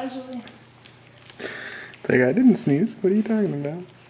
casually. It's like, I didn't sneeze. What are you talking about?